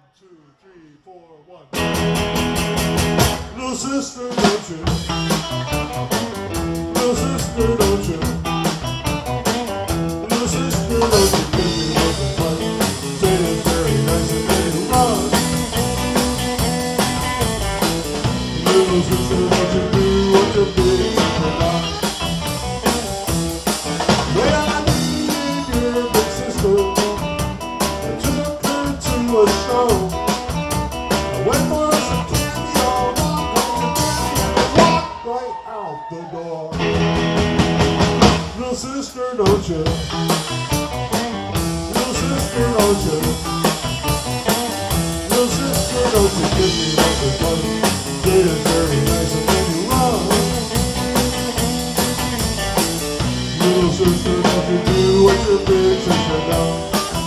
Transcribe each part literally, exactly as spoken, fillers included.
two, three, four, one. Little sister, don't you? Little sister, don't you? Little sister, don't you give me what's in front? Say it's very nice and then you run. Little sister, don't you do what your big sister does? Well, I needed your big sister. I took her to a show. I went for some candy, all walk on the candy, and walked right out the door. Little sister, don't you? Little sister, don't you? Little sister, don't you give me what's in front? Say it's very nice and then you run. Little sister, don't you do what your big sister does?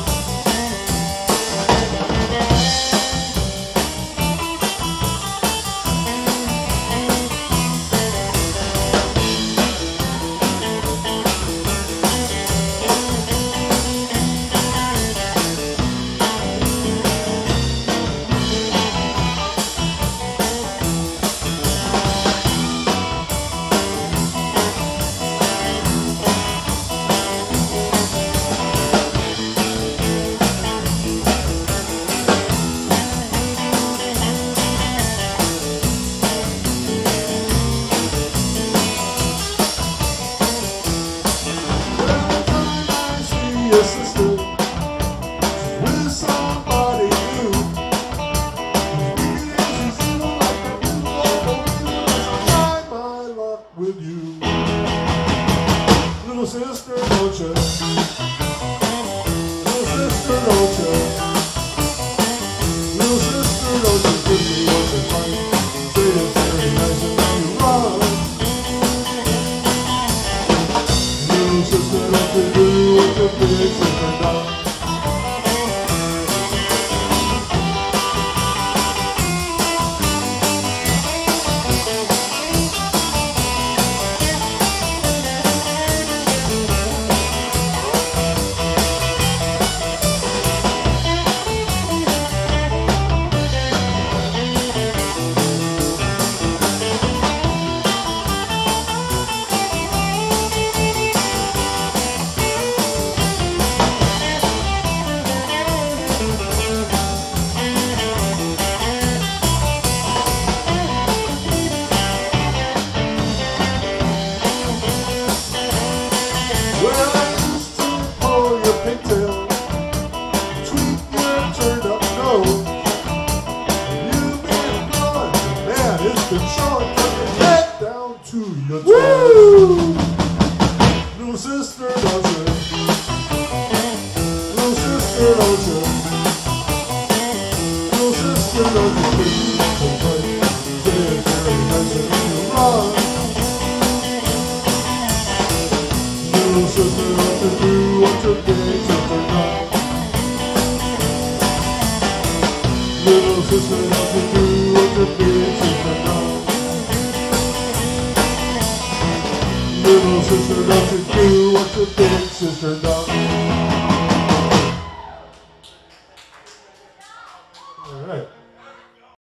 Your sister, she's with somebody new. She's weak and she's evil like a new old you. So try my luck with you. Little sister, don't you? Little sister, don't you? Little sister, don't you give me what's in front? Say it's very nice and then you run. Little sister, don't you do what your big sister does? Well, I used to pull your pigtail, tweak your turned up nose. You've been growing, man, it's been showing from your head down to your toes. Little sister, don't you? Little sister, don't you? Little sister, don't you give me what's in front? Say it's very nice and then you run. Little sister, don't you do what your big sister does? Little sister, don't you do what your big sister does? Little sister, don't you do what your big sister does?